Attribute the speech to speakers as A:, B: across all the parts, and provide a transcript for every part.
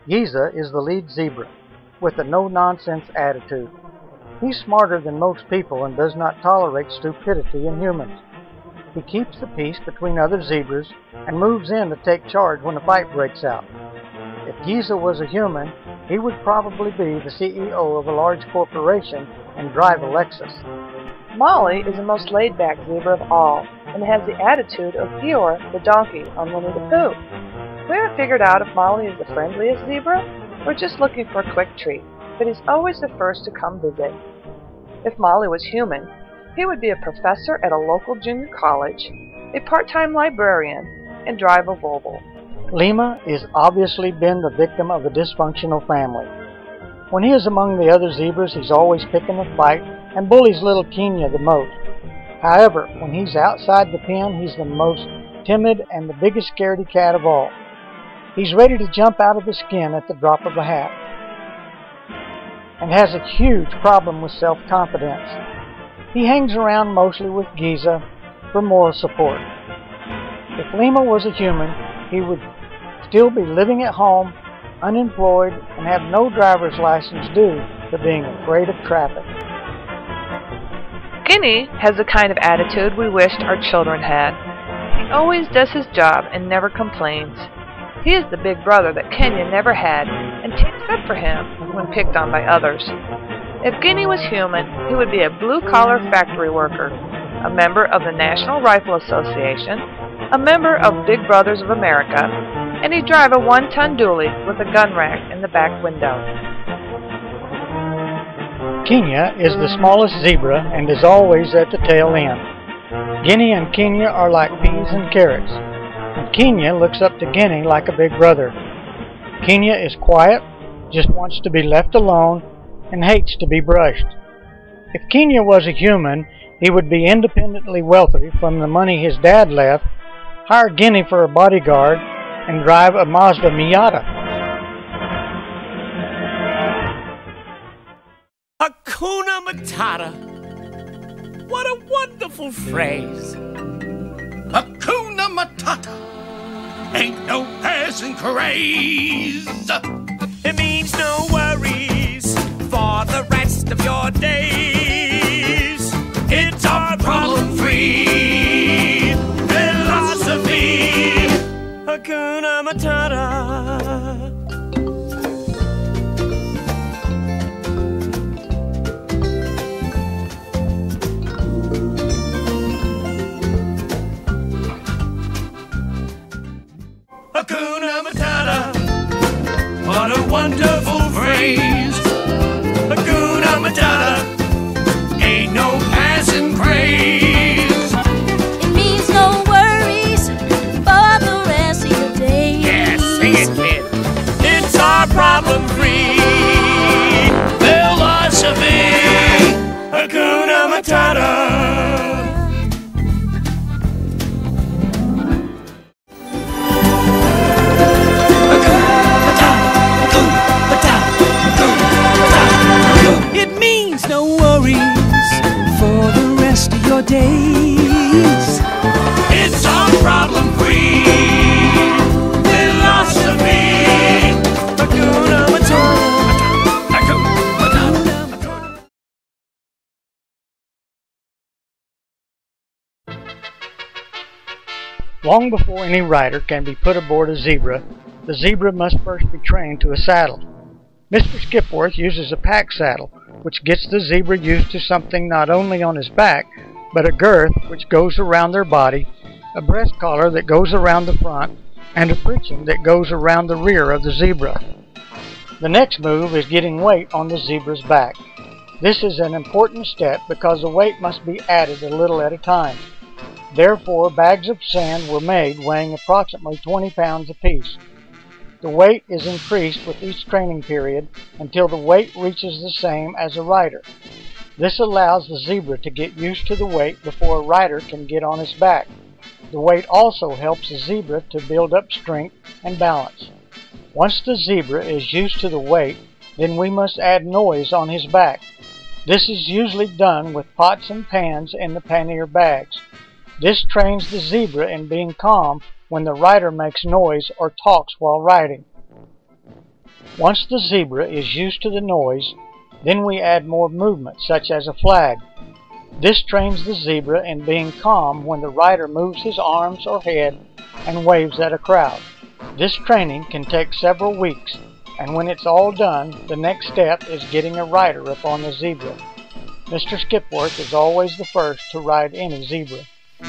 A: Giza is the lead zebra, with a no-nonsense attitude. He's smarter than most people and does not tolerate stupidity in humans. He keeps the peace between other zebras and moves in to take charge when a fight breaks out. If Giza was a human, he would probably be the CEO of a large corporation and drive a Lexus.
B: Molly is the most laid-back zebra of all, and has the attitude of Eeyore the donkey on Winnie the Pooh. We haven't figured out if Molly is the friendliest zebra. We're just looking for a quick treat, but he's always the first to come visit. If Molly was human, he would be a professor at a local junior college, a part-time librarian, and drive a Volvo.
A: Lima is obviously been the victim of a dysfunctional family. When he is among the other zebras, he's always picking a fight and bullies little Kenya the most. However, when he's outside the pen, he's the most timid and the biggest scaredy cat of all. He's ready to jump out of the skin at the drop of a hat, and has a huge problem with self-confidence. He hangs around mostly with Giza for moral support. If Lima was a human, he would still be living at home, unemployed, and have no driver's license due to being afraid of traffic.
B: Guinea has the kind of attitude we wished our children had. He always does his job and never complains. He is the big brother that Kenya never had and takes up for him when picked on by others. If Guinea was human, he would be a blue-collar factory worker, a member of the National Rifle Association, a member of Big Brothers of America, and he'd drive a one-ton dually with a gun rack in the back window.
A: Kenya is the smallest zebra and is always at the tail end. Guinea and Kenya are like peas and carrots, and Kenya looks up to Guinea like a big brother. Kenya is quiet, just wants to be left alone, and hates to be brushed. If Kenya was a human, he would be independently wealthy from the money his dad left, hire Guinea for a bodyguard, and drive a Mazda Miata.
C: Hakuna Matata. What a wonderful phrase.
D: Hakuna Matata. Ain't no passing craze.
C: It means no worries for the rest of your days.
D: It's our problem-free philosophy.
C: Hakuna Matata.
D: Hakuna Matata. What a wonderful phrase. Hakuna Matata. Ain't no passing craze.
E: It means no worries for the rest of your days.
C: Yeah, sing it, kid.
D: It's our problem-free philosophy. Hakuna Matata.
C: It means no worries for the rest of your days.
D: It's our problem-free philosophy.
C: Hakuna Matata.
D: Hakuna Matata.
A: Long before any rider can be put aboard a zebra, the zebra must first be trained to a saddle. Mr. Skipworth uses a pack saddle, which gets the zebra used to something not only on his back, but a girth which goes around their body, a breast collar that goes around the front, and a breeching that goes around the rear of the zebra. The next move is getting weight on the zebra's back. This is an important step because the weight must be added a little at a time. Therefore, bags of sand were made weighing approximately 20 pounds apiece. The weight is increased with each training period until the weight reaches the same as a rider. This allows the zebra to get used to the weight before a rider can get on his back. The weight also helps the zebra to build up strength and balance. Once the zebra is used to the weight, then we must add noise on his back. This is usually done with pots and pans in the pannier bags. This trains the zebra in being calm when the rider makes noise or talks while riding. Once the zebra is used to the noise, then we add more movement, such as a flag. This trains the zebra in being calm when the rider moves his arms or head and waves at a crowd. This training can take several weeks, and when it's all done, the next step is getting a rider up on the zebra. Mr. Skipworth is always the first to ride any zebra.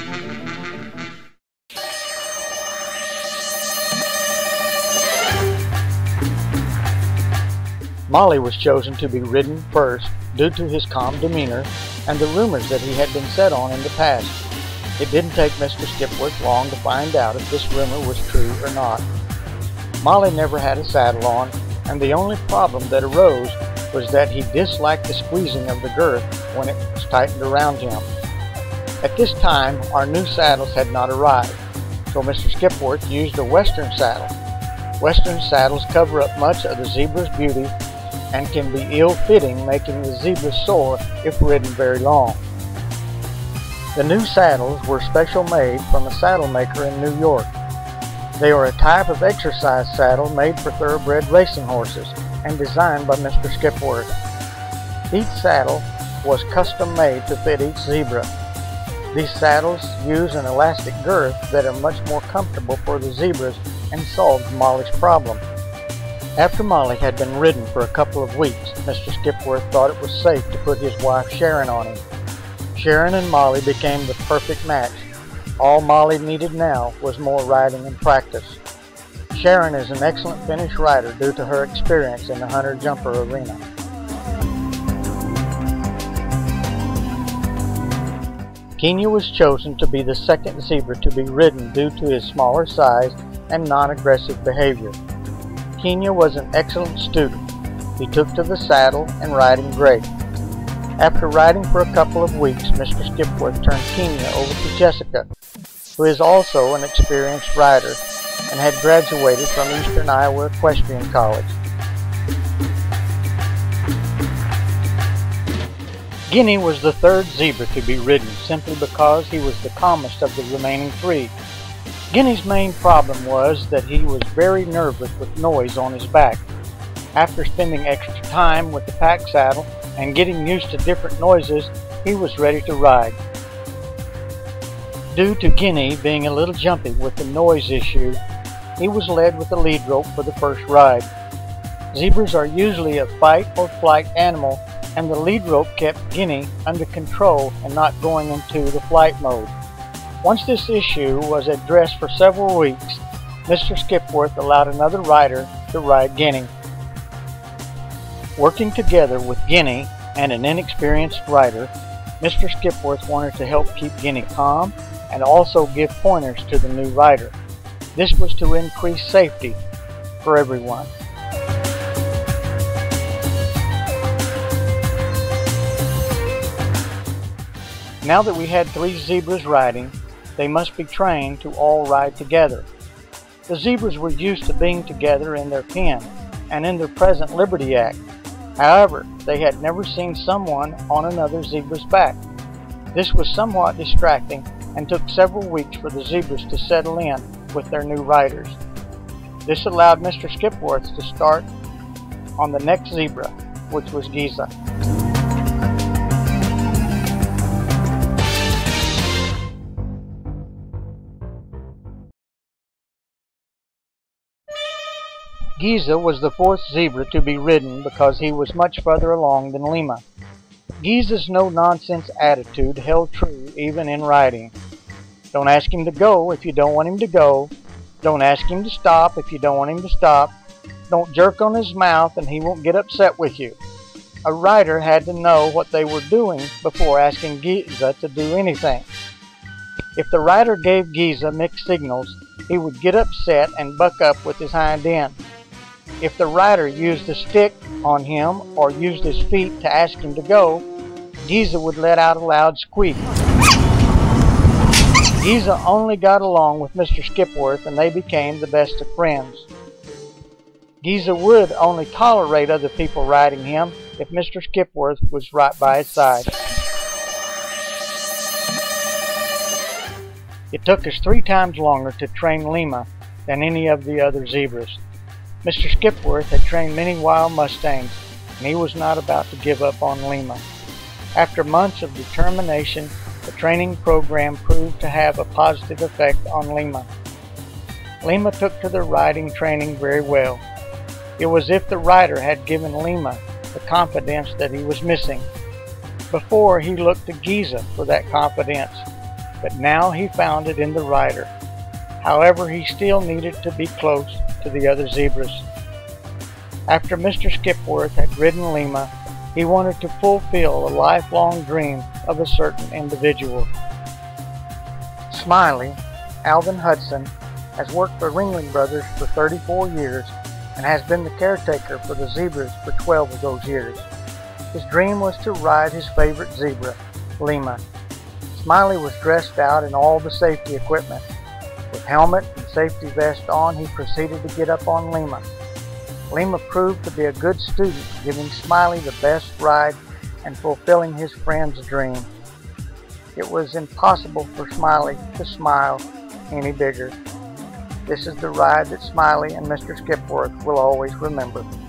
A: Molly was chosen to be ridden first due to his calm demeanor and the rumors that he had been set on in the past. It didn't take Mr. Skipworth long to find out if this rumor was true or not. Molly never had a saddle on, and the only problem that arose was that he disliked the squeezing of the girth when it was tightened around him. At this time, our new saddles had not arrived, so Mr. Skipworth used a Western saddle. Western saddles cover up much of the zebra's beauty and can be ill-fitting, making the zebra sore if ridden very long. The new saddles were special made from a saddle maker in New York. They are a type of exercise saddle made for thoroughbred racing horses and designed by Mr. Skipworth. Each saddle was custom made to fit each zebra. These saddles use an elastic girth that are much more comfortable for the zebras and solved Molly's problem. After Molly had been ridden for a couple of weeks, Mr. Skipworth thought it was safe to put his wife Sharon on him. Sharon and Molly became the perfect match. All Molly needed now was more riding and practice. Sharon is an excellent finish rider due to her experience in the hunter-jumper arena. Kenya was chosen to be the second zebra to be ridden due to his smaller size and non-aggressive behavior. Kenya was an excellent student. He took to the saddle and riding great. After riding for a couple of weeks, Mr. Skipworth turned Kenya over to Jessica, who is also an experienced rider and had graduated from Eastern Iowa Equestrian College. Guinea was the third zebra to be ridden simply because he was the calmest of the remaining three. Guinea's main problem was that he was very nervous with noise on his back. After spending extra time with the pack saddle and getting used to different noises, he was ready to ride. Due to Guinea being a little jumpy with the noise issue, he was led with the lead rope for the first ride. Zebras are usually a fight or flight animal, and the lead rope kept Guinea under control and not going into the flight mode. Once this issue was addressed for several weeks, Mr. Skipworth allowed another rider to ride Guinea. Working together with Guinea and an inexperienced rider, Mr. Skipworth wanted to help keep Guinea calm and also give pointers to the new rider. This was to increase safety for everyone. Now that we had three zebras riding, they must be trained to all ride together. The zebras were used to being together in their pen and in their present Liberty Act. However, they had never seen someone on another zebra's back. This was somewhat distracting and took several weeks for the zebras to settle in with their new riders. This allowed Mr. Skipworth to start on the next zebra, which was Giza. Giza was the fourth zebra to be ridden because he was much further along than Lima. Giza's no-nonsense attitude held true even in riding. Don't ask him to go if you don't want him to go. Don't ask him to stop if you don't want him to stop. Don't jerk on his mouth and he won't get upset with you. A rider had to know what they were doing before asking Giza to do anything. If the rider gave Giza mixed signals, he would get upset and buck up with his hind end. If the rider used a stick on him or used his feet to ask him to go, Giza would let out a loud squeak. Giza only got along with Mr. Skipworth and they became the best of friends. Giza would only tolerate other people riding him if Mr. Skipworth was right by his side. It took us 3 times longer to train Lima than any of the other zebras. Mr. Skipworth had trained many wild mustangs, and he was not about to give up on Lima. After months of determination, the training program proved to have a positive effect on Lima. Lima took to the riding training very well. It was as if the rider had given Lima the confidence that he was missing. Before, he looked to Giza for that confidence, but now he found it in the rider. However, he still needed to be close to the other zebras. After Mr. Skipworth had ridden Lima, he wanted to fulfill a lifelong dream of a certain individual. Smiley, Alvin Hudson, has worked for Ringling Brothers for 34 years and has been the caretaker for the zebras for 12 of those years. His dream was to ride his favorite zebra, Lima. Smiley was dressed out in all the safety equipment. With helmet and safety vest on, he proceeded to get up on Lima. Lima proved to be a good student, giving Smiley the best ride and fulfilling his friend's dream. It was impossible for Smiley to smile any bigger. This is the ride that Smiley and Mr. Skipworth will always remember.